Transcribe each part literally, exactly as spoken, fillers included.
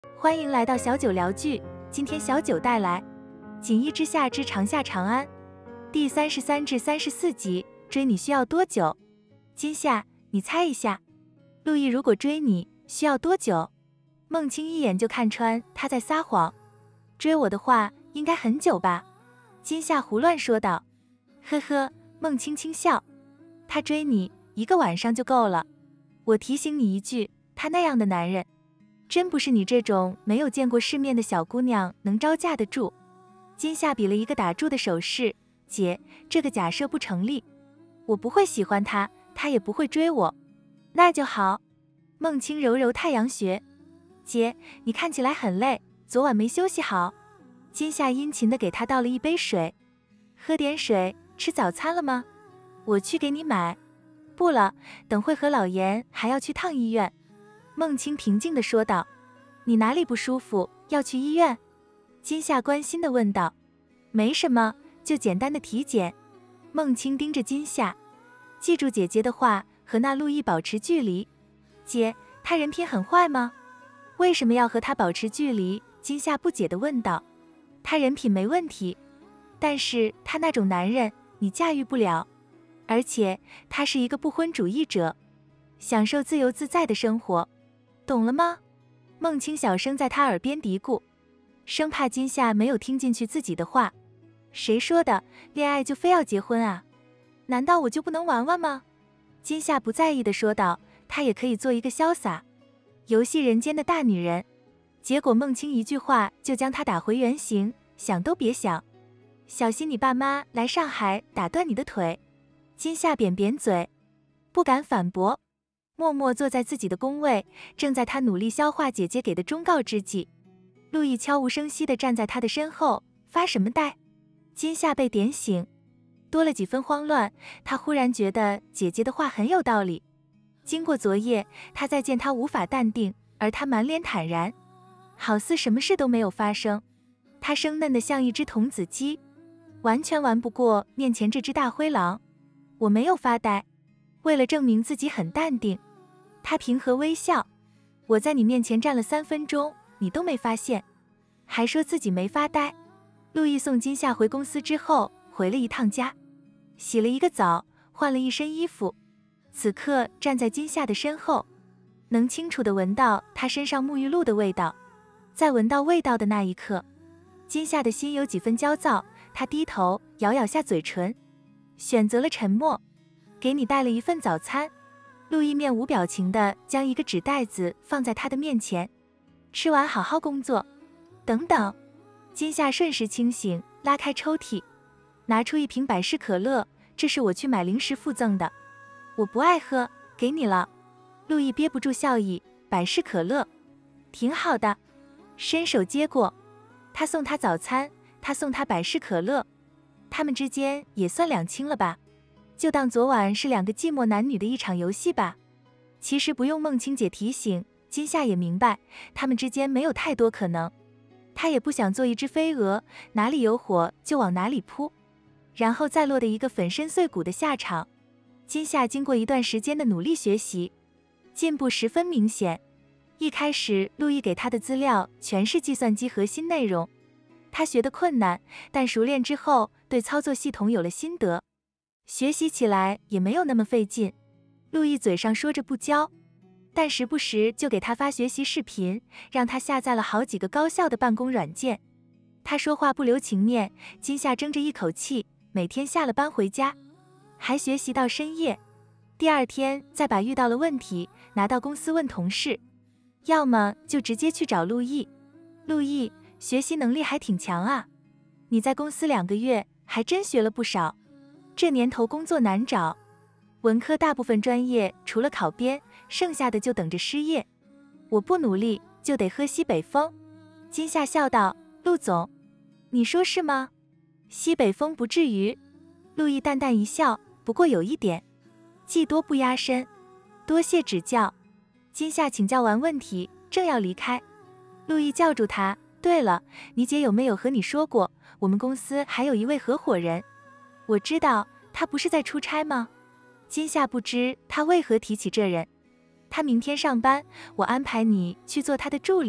欢迎来到小九聊剧，今天小九带来《锦衣之下之长夏长安》第三十三至三十四集。追你需要多久？今夏，你猜一下，陆毅如果追你需要多久？孟青一眼就看穿他在撒谎。追我的话，应该很久吧？今夏胡乱说道。呵呵，孟青轻笑，他追你一个晚上就够了。我提醒你一句，他那样的男人，真不是你这种没有见过世面的小姑娘能招架得住。今夏比了一个打住的手势，姐，这个假设不成立。我不会喜欢他，他也不会追我。那就好。孟青揉揉太阳穴，姐，你看起来很累，昨晚没休息好。今夏殷勤地给他倒了一杯水，喝点水，吃早餐了吗？我去给你买。不了，等会和老严还要去趟医院。孟青平静地说道。你哪里不舒服，要去医院？今夏关心地问道。没什么，就简单的体检。孟青盯着今夏，记住姐姐的话，和那陆毅保持距离。姐，他人品很坏吗？为什么要和他保持距离？今夏不解地问道。他人品没问题，但是他那种男人你驾驭不了，而且他是一个不婚主义者，享受自由自在的生活，懂了吗？孟青小声在他耳边嘀咕，生怕今夏没有听进去自己的话。谁说的？恋爱就非要结婚啊？难道我就不能玩玩吗？今夏不在意地说道，她也可以做一个潇洒游戏人间的大女人。结果孟青一句话就将她打回原形，想都别想，小心你爸妈来上海打断你的腿。今夏扁扁嘴，不敢反驳，默默坐在自己的工位。正在他努力消化姐姐给的忠告之际，陆毅悄无声息地站在他的身后，发什么呆？今夏被点醒，多了几分慌乱。他忽然觉得姐姐的话很有道理。经过昨夜，他再见他无法淡定，而他满脸坦然，好似什么事都没有发生。他生嫩得像一只童子鸡，完全玩不过面前这只大灰狼。我没有发呆，为了证明自己很淡定，他平和微笑。我在你面前站了三分钟，你都没发现，还说自己没发呆。陆毅送今夏回公司之后，回了一趟家，洗了一个澡，换了一身衣服，此刻站在今夏的身后，能清楚地闻到她身上沐浴露的味道。在闻到味道的那一刻，今夏的心有几分焦躁，她低头咬咬下嘴唇，选择了沉默。给你带了一份早餐。陆毅面无表情地将一个纸袋子放在他的面前，吃完好好工作。等等。今夏瞬时清醒，拉开抽屉，拿出一瓶百事可乐，这是我去买零食附赠的，我不爱喝，给你了。陆毅憋不住笑意，百事可乐，挺好的。伸手接过，他送他早餐，他送他百事可乐，他们之间也算两清了吧？就当昨晚是两个寂寞男女的一场游戏吧。其实不用孟青姐提醒，今夏也明白，他们之间没有太多可能。他也不想做一只飞蛾，哪里有火就往哪里扑，然后再落得一个粉身碎骨的下场。今夏经过一段时间的努力学习，进步十分明显。一开始陆毅给他的资料全是计算机核心内容，他学得困难，但熟练之后对操作系统有了心得，学习起来也没有那么费劲。陆毅嘴上说着不教，但时不时就给他发学习视频，让他下载了好几个高效的办公软件。他说话不留情面，今夏争着一口气，每天下了班回家，还学习到深夜。第二天再把遇到了问题拿到公司问同事，要么就直接去找陆毅。陆毅，学习能力还挺强啊，你在公司两个月还真学了不少。这年头工作难找，文科大部分专业除了考编，剩下的就等着失业。我不努力就得喝西北风。今夏笑道，陆总，你说是吗？西北风不至于。陆毅淡淡一笑，不过有一点，技多不压身，多谢指教。今夏请教完问题，正要离开，陆毅叫住他，对了，你姐有没有和你说过，我们公司还有一位合伙人？我知道，他不是在出差吗？今夏不知他为何提起这人。他明天上班，我安排你去做他的助理，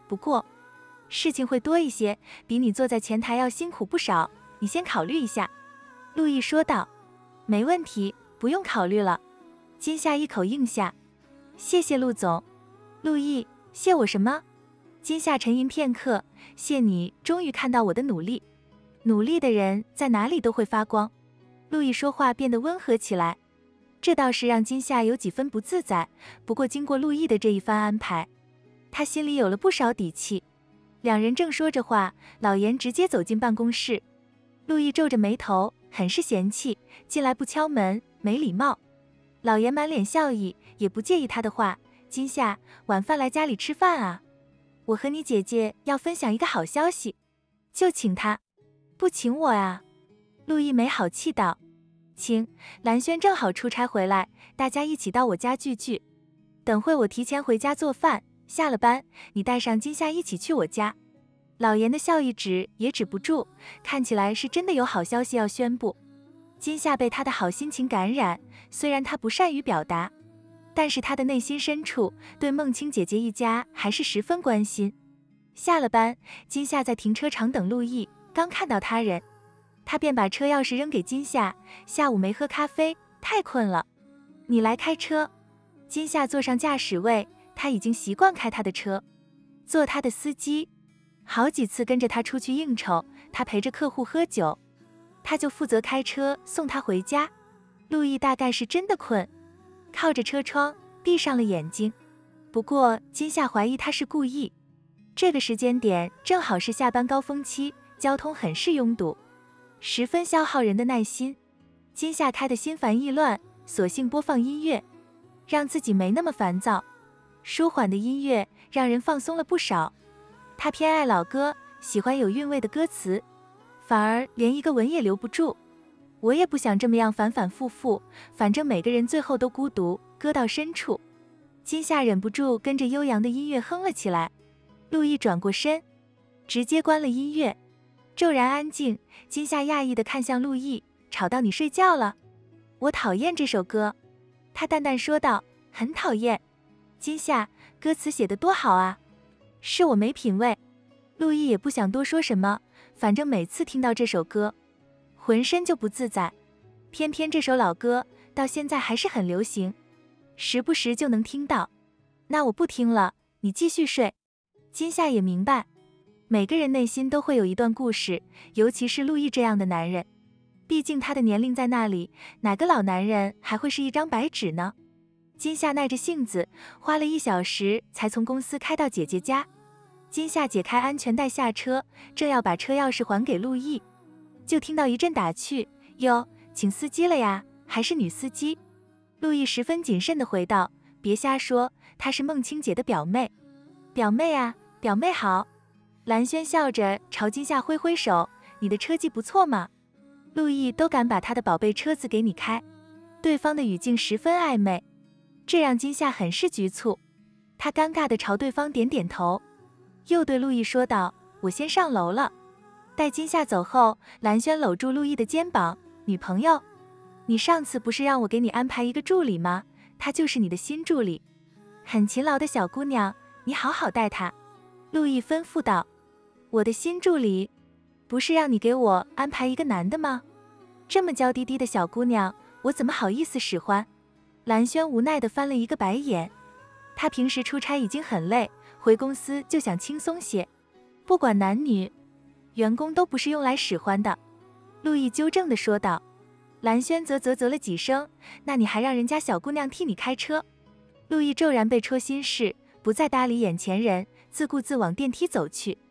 不过事情会多一些，比你坐在前台要辛苦不少，你先考虑一下。陆毅说道。没问题，不用考虑了。金夏一口应下。谢谢陆总。陆毅，谢我什么？金夏沉吟片刻，谢你终于看到我的努力。努力的人在哪里都会发光。陆毅说话变得温和起来，这倒是让金夏有几分不自在，不过经过陆毅的这一番安排，他心里有了不少底气。两人正说着话，老严直接走进办公室。陆毅皱着眉头，很是嫌弃，进来不敲门，没礼貌。老严满脸笑意，也不介意他的话。金夏，晚饭来家里吃饭啊？我和你姐姐要分享一个好消息，就请她，不请我啊？陆毅没好气道。请，蓝轩正好出差回来，大家一起到我家聚聚。等会我提前回家做饭，下了班你带上金夏一起去我家。老严的笑意止也止不住，看起来是真的有好消息要宣布。金夏被他的好心情感染，虽然他不善于表达，但是他的内心深处对孟青姐姐一家还是十分关心。下了班，金夏在停车场等陆毅，刚看到他人，他便把车钥匙扔给金夏。下午没喝咖啡，太困了，你来开车。金夏坐上驾驶位，他已经习惯开他的车，做他的司机。好几次跟着他出去应酬，他陪着客户喝酒，他就负责开车送他回家。陆毅大概是真的困，靠着车窗闭上了眼睛。不过金夏怀疑他是故意，这个时间点正好是下班高峰期，交通很是拥堵，十分消耗人的耐心。金夏开得心烦意乱，索性播放音乐，让自己没那么烦躁。舒缓的音乐让人放松了不少。他偏爱老歌，喜欢有韵味的歌词，反而连一个吻也留不住。我也不想这么样反反复复，反正每个人最后都孤独，歌到深处。金夏忍不住跟着悠扬的音乐哼了起来。陆毅转过身，直接关了音乐，骤然安静。金夏讶异地看向陆毅，吵到你睡觉了？我讨厌这首歌。他淡淡说道。很讨厌。金夏，歌词写得多好啊。是我没品味。陆毅也不想多说什么，反正每次听到这首歌，浑身就不自在。偏偏这首老歌到现在还是很流行，时不时就能听到。那我不听了，你继续睡。金夏也明白，每个人内心都会有一段故事，尤其是陆毅这样的男人，毕竟他的年龄在那里，哪个老男人还会是一张白纸呢？金夏耐着性子，花了一小时才从公司开到姐姐家。金夏解开安全带下车，正要把车钥匙还给陆毅，就听到一阵打趣。哟，请司机了呀？还是女司机？陆毅十分谨慎地回道。别瞎说，她是孟青姐的表妹。表妹啊，表妹好。蓝轩笑着朝金夏挥挥手。你的车技不错嘛，陆毅都敢把他的宝贝车子给你开。对方的语境十分暧昧，这让金夏很是局促。他尴尬地朝对方点点头，又对陆毅说道。我先上楼了。待金夏走后，蓝轩搂住陆毅的肩膀。女朋友？你上次不是让我给你安排一个助理吗？她就是你的新助理，很勤劳的小姑娘，你好好待她。陆毅吩咐道。我的新助理？不是让你给我安排一个男的吗？这么娇滴滴的小姑娘，我怎么好意思使唤？蓝轩无奈地翻了一个白眼。他平时出差已经很累，回公司就想轻松些。不管男女，员工都不是用来使唤的。陆毅纠正地说道。蓝轩啧啧啧了几声。那你还让人家小姑娘替你开车？陆毅骤然被戳心事，不再搭理眼前人，自顾自往电梯走去。